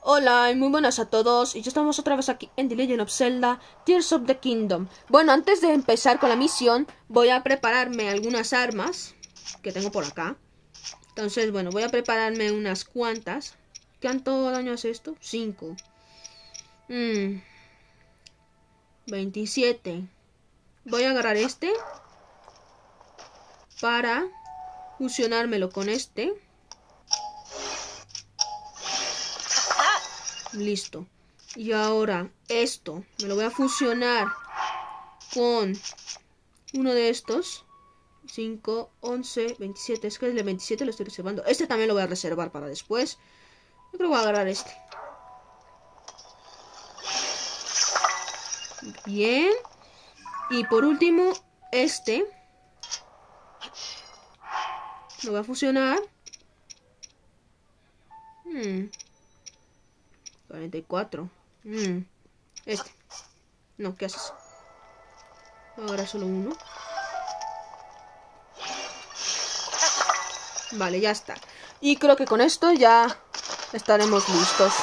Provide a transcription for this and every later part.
Hola y muy buenas a todos, y ya estamos otra vez aquí en The Legend of Zelda Tears of the Kingdom. Bueno, antes de empezar con la misión, voy a prepararme algunas armas que tengo por acá. Entonces, bueno, voy a prepararme unas cuantas. ¿Cuánto daño hace esto? 5. 27. Voy a agarrar este para fusionármelo con este. Listo. Y ahora esto me lo voy a fusionar con uno de estos. 5, 11, 27. Es que el de 27 lo estoy reservando. Este también lo voy a reservar para después. Yo creo que voy a agarrar este. Bien. Y por último, este lo voy a fusionar. 44. Este. No, ¿qué haces? Ahora solo uno. Vale, ya está. Y creo que con esto ya estaremos listos.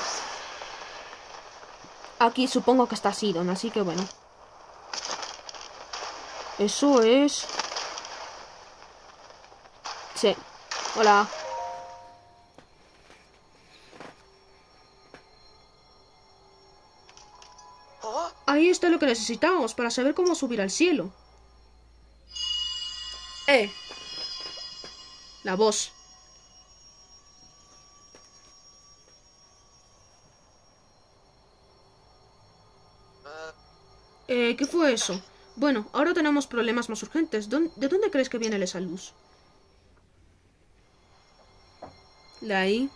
Aquí supongo que está Sidon, así que bueno. Eso es... Sí. Hola. Ahí está lo que necesitamos para saber cómo subir al cielo. La voz. ¿Qué fue eso? Bueno, ahora tenemos problemas más urgentes. ¿De dónde crees que viene esa luz? ¿De ahí?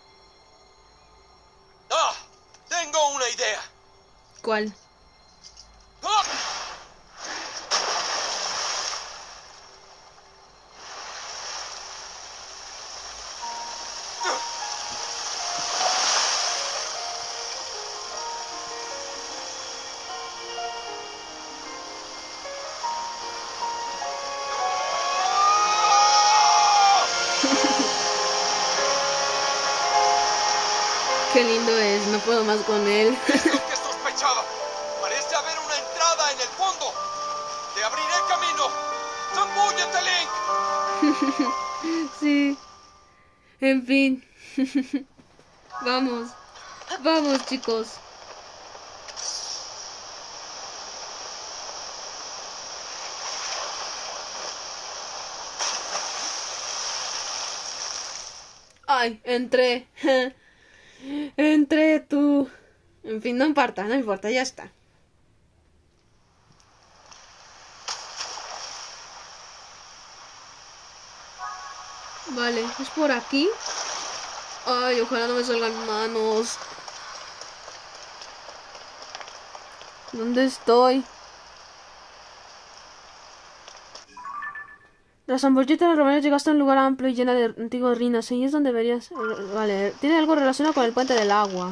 ¡Ah! Tengo una idea. ¿Cuál? ¡Ah! Qué lindo es, no puedo más con él. Es lo que sospechaba. Parece haber una entrada en el fondo. Te abriré camino. ¡Zambúllete, Link! Sí. En fin. Vamos. Vamos, chicos. Ay, entré. Entré tú. En fin, no importa, ya está. Vale, es por aquí. Ay, ojalá no me salgan manos. ¿Dónde estoy? La Zambollita de Romero llegaste a un lugar amplio y lleno de antiguas ruinas. Ahí es donde deberías... Vale, tiene algo relacionado con el puente del agua.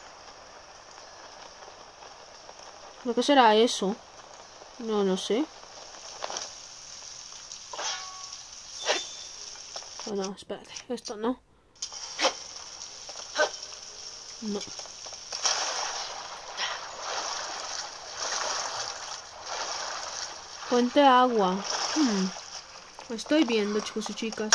¿Pero qué será eso? No sé. Oh, no, espérate. Esto no. No. Puente agua. Estoy viendo, chicos y chicas.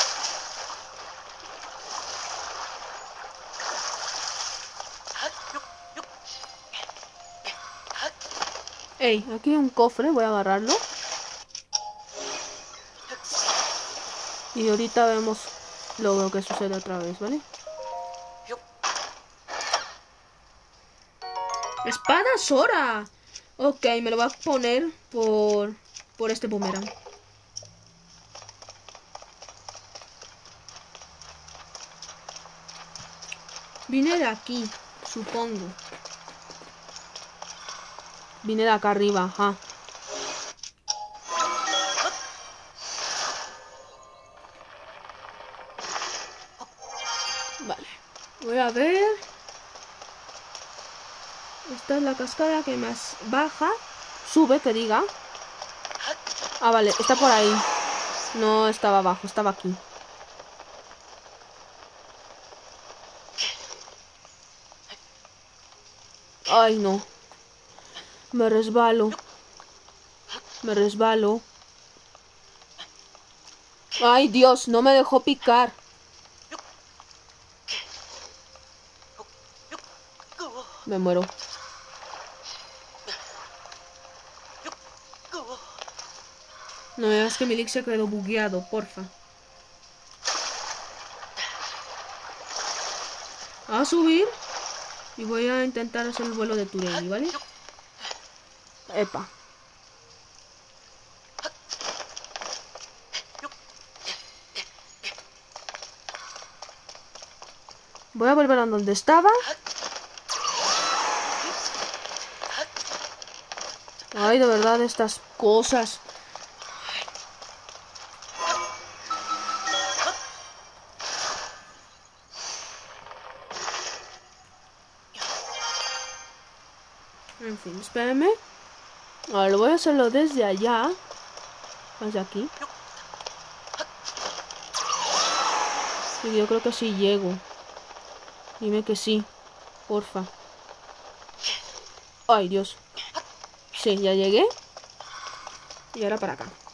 Ey, aquí hay un cofre, voy a agarrarlo. Y ahorita vemos lo que sucede otra vez, ¿vale? ¡Espada Sora! Ok, me lo voy a poner por este boomerang. Vine de aquí, supongo. Vine de acá arriba, ajá. Vale. Voy a ver. Esta es la cascada que más baja. Sube, que diga. Ah, vale, está por ahí. No estaba abajo, estaba aquí. Ay, no. Me resbalo. Me resbalo. Ay, Dios, no me dejó picar. Me muero. No me digas que mi link se quedó bugueado, porfa. A subir. Y voy a intentar hacer el vuelo de Tureli, ¿vale? Epa. Voy a volver a donde estaba. Ay, de verdad, estas cosas. En fin, espérenme. Ahora voy a hacerlo desde allá. Hacia aquí. Sí, yo creo que sí llego. Dime que sí. Porfa. Ay, Dios. Sí, ya llegué. Y ahora para acá.